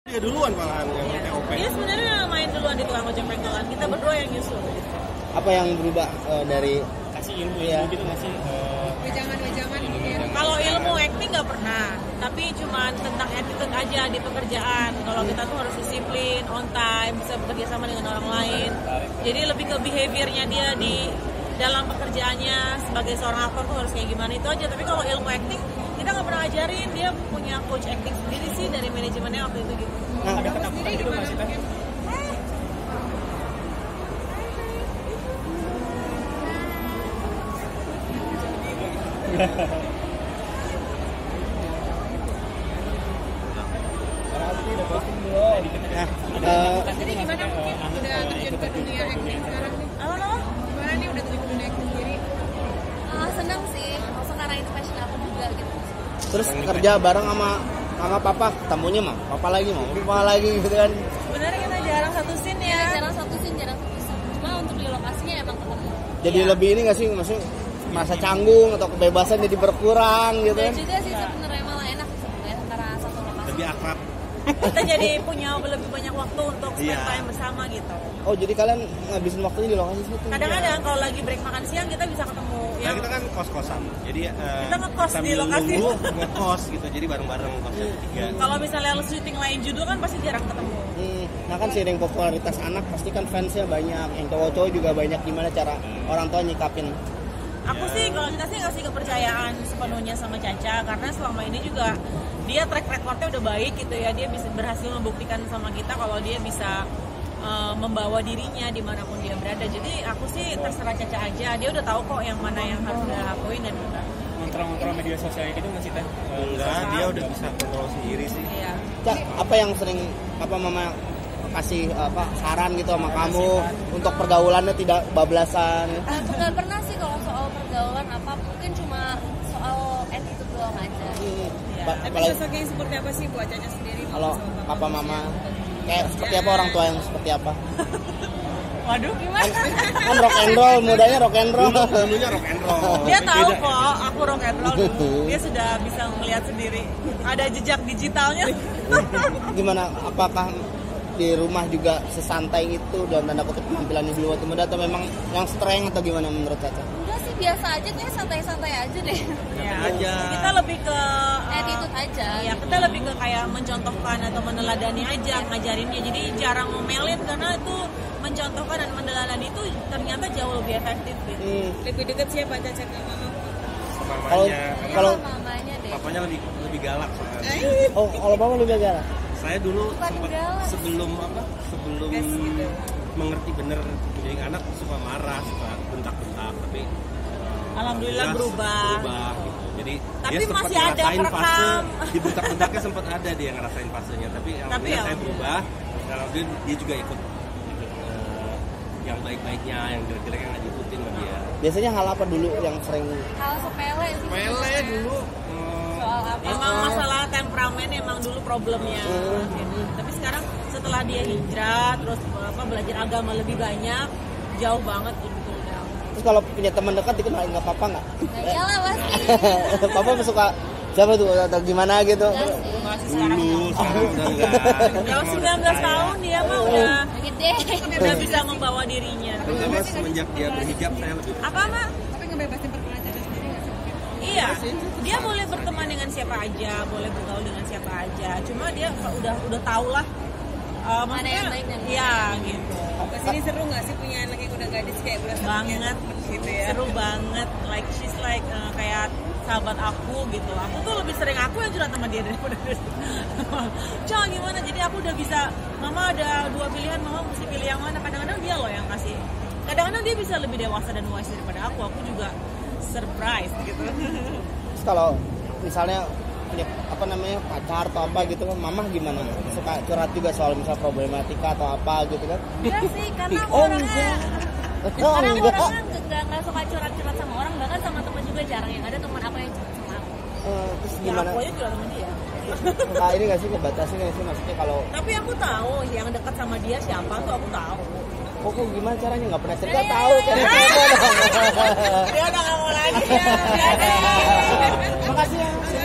Dia duluan malahan yang TOP. Dia sebenarnya main duluan di tukang ojek pangkalan. Kita berdua yang nyusul. Apa yang berubah dari Kasih ilmu ya gitu ngasih. Wejangan gitu ya. Kalau ilmu acting nggak pernah, tapi cuma tentang attitude aja di pekerjaan. Kalau kita tuh harus disiplin, on time, bisa bekerja sama dengan orang lain. Jadi lebih ke behaviornya dia di dalam pekerjaannya sebagai seorang aktor tuh harus kayak gimana itu aja. Tapi kalau ilmu acting kita nggak pernah ajarin, dia punya coach acting sendiri sih dari manajemennya waktu itu gitu. Nah, Ada ketakutan gitu nggak sih Teh? Jadi gimana mungkin udah terjun ke dunia acting sekarang nih? Halo. Gimana nih udah terjun ke dunia acting sendiri? Seneng sih, maksudnya karena itu passion aku juga gitu. terus kerja bareng sama papa, ketemunya mah papa lagi gitu kan. Sebenarnya kita jarang satu scene ya. Jarang satu scene. Cuma untuk di lokasinya emang ketemu. Jadi lebih ini nggak sih, maksudnya merasa canggung atau kebebasan jadi berkurang gitu Dan kan. juga sih sebenarnya malah enak sebenarnya karena satu lokasi. Lebih akrab. Kita jadi punya lebih banyak waktu untuk spend time bersama gitu. Oh, jadi kalian ngabisin waktunya di lokasi situ. Kadang-kadang kalau lagi break makan siang kita bisa ketemu. Nah, kita kan kos-kosan. Jadi Kita ngekos di sambil lokasi. nunggu ngekos gitu. Jadi bareng-bareng kosnya bertiga. Kalau misalnya lu syuting lain judul kan pasti jarang ketemu. Nah kan seiring popularitas anak pasti kan fansnya banyak, yang cowok-cowok juga banyak. Gimana cara orang tua nyikapin? Aku sih kalau kita sih ngasih kepercayaan sepenuhnya sama Caca karena selama ini juga dia track recordnya udah baik gitu ya, dia bisa berhasil membuktikan sama kita kalau dia bisa membawa dirinya dimanapun dia berada. Jadi aku sih terserah Caca aja, dia udah tahu kok yang mana yang harus dia lakuin dan enggak. Kontrol media sosial gitu nggak sih Teh? Enggak, dia udah bisa kontrol sendiri sih. Iya. Cak, apa yang sering papa mama kasih saran gitu sama kamu untuk pergaulannya tidak bablasan? Nggak pernah sih kalau soal pergaulan apa, mungkin cuma soal attitude doang aja. Tapi Apalagi sosoknya seperti apa sih buat Caca sendiri? kalau papa mama kayak seperti apa, orang tua yang seperti apa? Waduh, gimana? Kan rock and roll, mudanya rock and roll. Dulunya rock and roll. Dia tahu kok aku rock and roll dulu. Dia sudah bisa melihat sendiri. Ada jejak digitalnya. Gimana, apakah di rumah juga sesantai itu dalam tanda kutip penampilannya dulu waktu muda, atau memang yang strength atau gimana menurut Caca? Enggak sih, biasa aja, kayak santai-santai aja deh. Ya, aja. kita lebih ke Attitude aja. ya kita lebih ke kayak mencontohkan atau meneladani aja ngajarinnya. Jadi jarang ngomelin karena itu mencontohkan dan meneladani itu ternyata jauh lebih efektif gitu. Lebih deket siapa Caca ke mama? Mamanya. Kalau Mamanya deh. Papanya lebih galak soalnya. kalau papa lu belajar? Saya dulu Bukan sempat galak. sebelum Gas gitu. mengerti bener jadi anak suka marah, suka bentak-bentak, tapi Alhamdulillah jelas berubah. gitu. Jadi Tapi dia sempat masih ada ngerasain kerekam. fase di bentak-bentaknya, sempat ada dia ngerasain fasenya, tapi alhamdulillah saya berubah. Sekarang dia juga ikut yang baik-baiknya, yang jelek-jeleknya nggak diikutin sama dia. Biasanya hal apa dulu yang sering? Hal sepele sih. Pele dulu Soal apa? Emang masalah temperamen emang dulu problemnya. Tapi sekarang setelah dia hijrah terus belajar agama lebih banyak, jauh banget gitu udah. Terus kalau punya teman dekat dikenalin nggak papa nggak? Nah, iyalah pasti. Papa suka siapa tuh atau gimana gitu? Masih sekarang dulu, sekarang udah enggak. jauh 19 tahun dia mah udah Gede. bisa membawa dirinya. Terutama semenjak dia berhijab saya lebih Apa mak? Tapi ngebebasin perkenalan Caca sendiri nggak sih? Iya, dia boleh berteman dengan siapa aja, boleh bergaul dengan siapa aja. Cuma dia udah tahu lah. Mana yang baik dan iya gitu. Kesini seru nggak sih punya anak yang udah gadis kayak berasa Banget, gitu ya? seru banget. Like she's like kayak sahabat aku gitu. Aku tuh lebih sering aku yang curhat sama dia daripada dia. Cok gimana? Jadi aku udah bisa. Mama ada 2 pilihan, mama mesti pilih yang mana? Kadang-kadang dia loh yang kasih. Kadang-kadang dia bisa lebih dewasa dan wise daripada aku. Aku juga surprise gitu. Terus kalau misalnya punya pacar atau apa gitu kan, mama gimana? Suka curhat juga soal misal problematika atau apa gitu kan? Enggak sih, karena aku Oh, orangnya Oh karena aku enggak. orangnya nggak suka curhat-curhat sama orang, bahkan sama teman juga jarang yang ada teman aku yang curhat sama aku. Terus Ya gimana? aku aja curhat sama dia. Nah, ini nggak sih ngebatasin nggak sih, maksudnya kalau Tapi aku tahu yang dekat sama dia siapa tuh aku tahu. kok gimana caranya, nggak pernah cerita tahu kan? Dia udah nggak mau lagi. Makasih ya.